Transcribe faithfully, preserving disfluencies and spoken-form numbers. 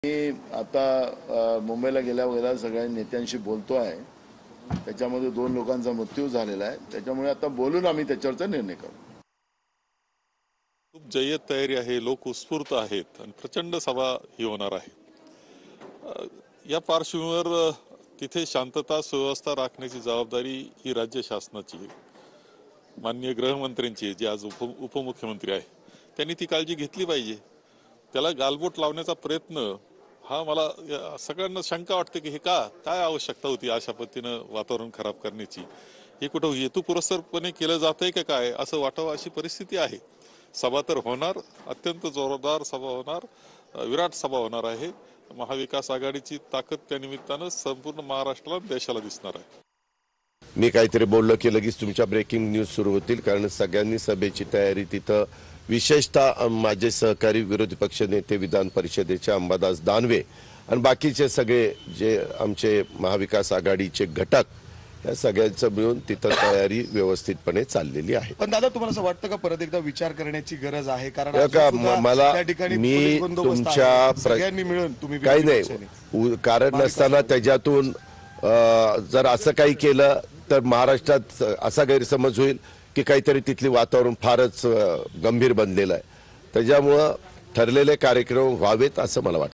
मी आता मुंबईला गेल्या वेळेला सगळ्या नेत्यांशी बोलतो आहे। त्याच्यामध्ये दोन लोकांचा मृत्यू झालेला आहे। त्याच्यामुळे आता बोलून आम्ही त्याच्यावरचा निर्णय करू। खूप जय्यत तयारी आहे, लोक उत्स्फूर्त आहेत आणि प्रचंड सभा ही होणार आहे। या पार्श्वभूमीवर तिथे शांतता सुव्यवस्था राखण्याची जबाबदारी ही राज्य शासनाची आहे। माननीय गृहमंत्र्यांची, जे आज उप उपमुख्यमंत्री आहे, त्यांनी ती काळजी घेतली पाहिजे। त्याला गालबोट लावण्याचा प्रयत्न हा मला सगळ्यांना शंका वाटते की हे का काय आवश्यकता होती अशा पद्धतीनं वातावरण खराब करण्याची। हे कुठं हेतुपुरस्सरपणे केलं जातंय का काय असं वाटावं अशी परिस्थिती आहे। सभा तर होणार, अत्यंत जोरदार सभा होणार, विराट सभा होणार आहे। महाविकास आघाडीची ताकद त्या निमित्तानं संपूर्ण महाराष्ट्राला देशाला दिसणार आहे। मी काहीतरी बोललो की लगेच तुमच्या ब्रेकिंग न्यूज सुरू होतील, कारण सगळ्यांनी सभेची तयारी तिथं, विशेषतः माझे सहकारी विरोधी पक्ष नेते विधान परिषदेचे अंबादास दानवे आणि बाकीचे सगळे जे आमचे महाविकास आघाडीचे घटक, या सगळ्यांचं मिळून तिथं तयारी व्यवस्थितपणे चाललेली आहे। पण दादा, तुम्हाला असं वाटतं का परत एकदा विचार करण्याची गरज आहे? कारण मला मी तुमच्या सगळ्यांनी मिळून तुम्ही काही नाही कारण नसताना त्याच्यातून जर असं काही केलं तर महाराष्ट्रात असा गैरसमज होईल की काहीतरी तिथली वातावरण फारच गंभीर बनलेलं आहे। त्याच्यामुळे ठरलेले कार्यक्रम व्हावेत असं मला वाटतं।